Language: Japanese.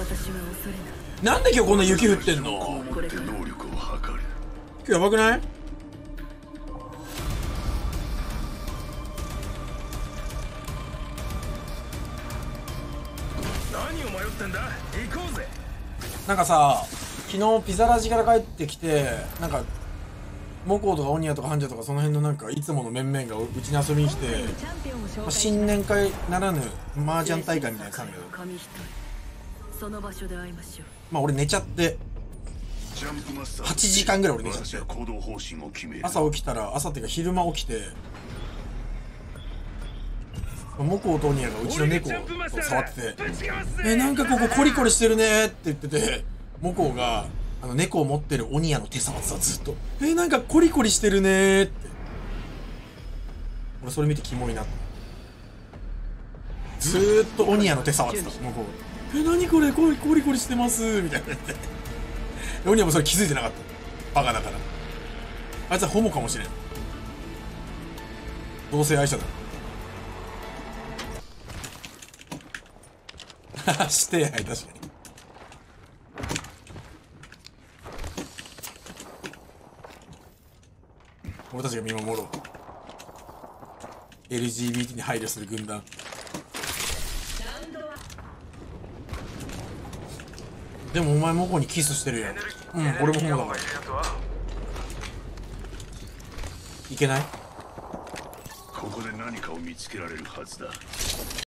なんで今日こんな雪降ってんの？今日やばくない？ 何を迷ってんだ？行こうぜ。 なんかさ、昨日ピザラジから帰ってきて、なんかモコとかオニアとかハンジャとかその辺のなんかいつもの面々がうちに遊びに来て、新年会ならぬ麻雀大会みたいなやつなんだけど、まあ俺寝ちゃって、8時間ぐらい俺寝ちゃって、朝起きたら、朝っていうか昼間起きて、モコとオニアがうちの猫を触ってて、なんかここコリコリしてるねって言ってて、モコが猫を持ってるオニアの手触ってた、ずっと。なんかコリコリしてるねーって。俺それ見てキモいなって。ずーっとオニアの手触ってた、モコが。何これ、コリコリしてますみたいな言って。オニアもそれ気づいてなかった。バカだから。あいつはホモかもしれん。同性愛者だ。して、はい、確かに。俺たちが見守ろう。LGBT に配慮する軍団。でもお前モコにキスしてるやん。うん、俺もホモだから。いけない？ ここで何かを見つけられるはずだ。